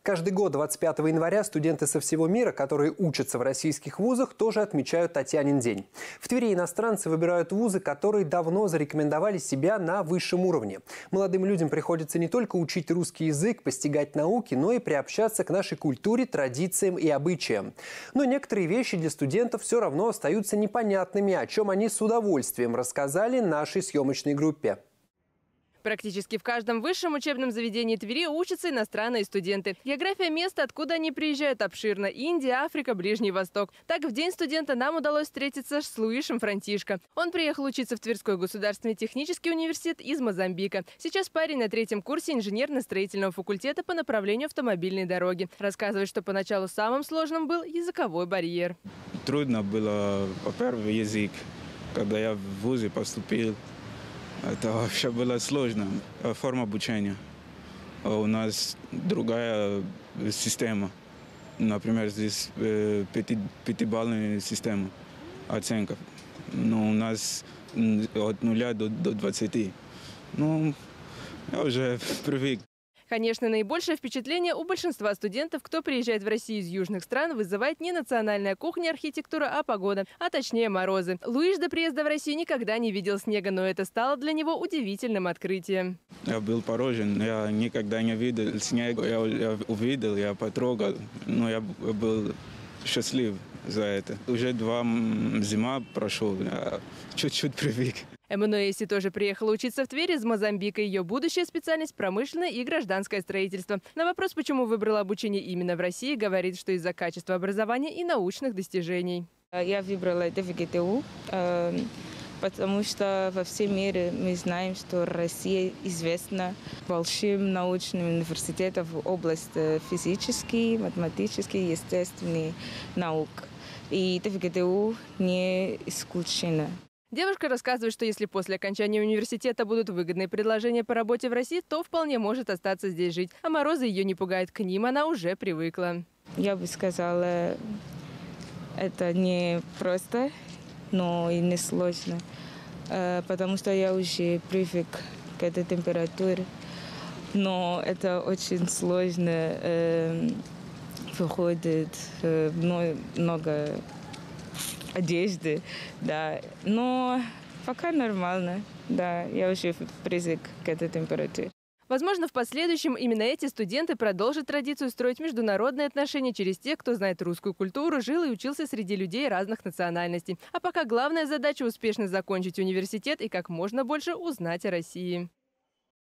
Каждый год 25 января студенты со всего мира, которые учатся в российских вузах, тоже отмечают Татьянин день. В Твери иностранцы выбирают вузы, которые давно зарекомендовали себя на высшем уровне. Молодым людям приходится не только учить русский язык, постигать науки, но и приобщаться к нашей культуре, традициям и обычаям. Но некоторые вещи для студентов все равно остаются непонятными, о чем они с удовольствием рассказали нашей съемочной группе. Практически в каждом высшем учебном заведении Твери учатся иностранные студенты. География места, откуда они приезжают, обширна: Индия, Африка, Ближний Восток. Так, в день студента нам удалось встретиться с Луишем Франтишко. Он приехал учиться в Тверской государственный технический университет из Мозамбика. Сейчас парень на 3-м курсе инженерно-строительного факультета по направлению автомобильной дороги. Рассказывает, что поначалу самым сложным был языковой барьер. Трудно было, во-первых, язык. Когда я в вузе поступил, это вообще было сложно. Форма обучения. У нас другая система. Например, здесь пятибалльная система оценка. Но у нас от 0 до 20. Ну, я уже привык. Конечно, наибольшее впечатление у большинства студентов, кто приезжает в Россию из южных стран, вызывает не национальная кухня, архитектура, а погода, а точнее морозы. Луиш до приезда в Россию никогда не видел снега, но это стало для него удивительным открытием. Я был поражен, я никогда не видел снега, я увидел, я потрогал, но я был счастлив за это. Уже 2 зима прошел, я чуть-чуть привык. Эммануэси тоже приехала учиться в Тверь из Мозамбика. Ее будущая специальность – промышленное и гражданское строительство. На вопрос, почему выбрала обучение именно в России, говорит, что из-за качества образования и научных достижений. Я выбрала ТВГТУ, потому что во всем мире мы знаем, что Россия известна большим научным университетом в области физических, математических, естественных наук. И ТВГТУ не исключено. Девушка рассказывает, что если после окончания университета будут выгодные предложения по работе в России, то вполне может остаться здесь жить. А морозы ее не пугают, к ним она уже привыкла. Я бы сказала, это не просто, но и не сложно, потому что я уже привык к этой температуре. Но это очень сложно, выходит много одежды, да. Но пока нормально, да. Я уже привык к этой температуре. Возможно, в последующем именно эти студенты продолжат традицию строить международные отношения через тех, кто знает русскую культуру, жил и учился среди людей разных национальностей. А пока главная задача – успешно закончить университет и как можно больше узнать о России.